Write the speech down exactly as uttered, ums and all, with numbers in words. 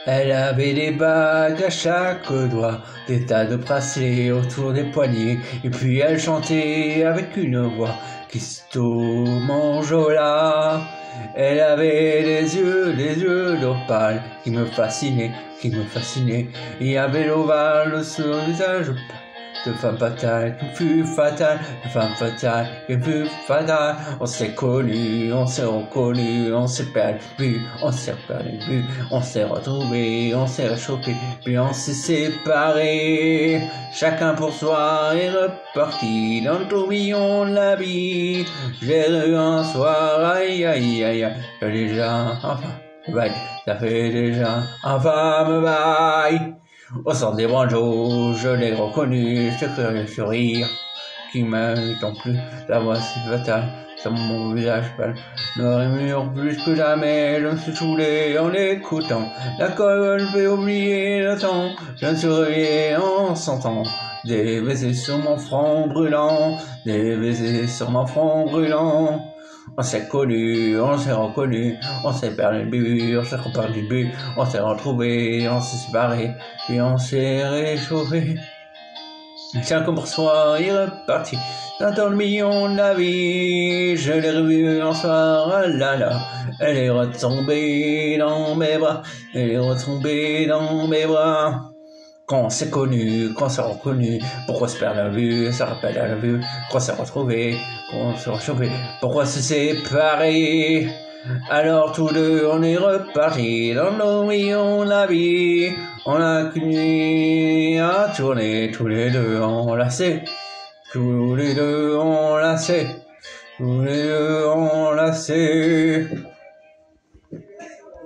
Elle avait des bagues à chaque doigt, des tas de bracelets autour des poignets, et puis elle chantait avec une voix qui manjola. Elle avait des yeux, des yeux d'opale qui me fascinaient, qui me fascinaient. Il y avait l'ovale sur le visage de femme fatale qui fut fatale, de femme fatale qui fut fatale. On s'est connus, on s'est reconnus, on s'est perdu, on s'est perdu, on s'est retrouvés, on s'est réchauffés, puis on s'est séparés. Chacun pour soi est reparti dans le tourbillon de la vie. J'ai eu un soir, aïe aïe aïe aïe, j'ai déjà, enfin, bye, ça fait déjà un femme bail. Au centre des banjos, je l'ai reconnu, ce curieux sourire qui m'invite en plus, la voix si fatale sur mon visage pâle me mûr plus que jamais. Je me suis saoulé en l'écoutant, la colle fait oublier le temps. Je me suis réveillé en sentant des baisers sur mon front brûlant, des baisers sur mon front brûlant. On s'est connus, on s'est reconnus, on s'est perdu le but, on s'est reperdu le but, on s'est retrouvés, on s'est séparés, puis on s'est réchauffé. Chacun pour soi est reparti dans le million de la vie. Je l'ai revue un soir, ah là là, elle est retombée dans mes bras, elle est retombée dans mes bras. Quand on s'est connu, quand on s'est reconnu, pourquoi se perdre la vue, se rappelle à la vue, quand on s'est retrouvé, quand on s'est réchauffé, pourquoi se séparer. Alors tous deux on est repartis dans nos millions de la vie. On a qu'une nuit à tourner, tous les deux enlacés, tous les deux enlacés, tous les deux enlacés.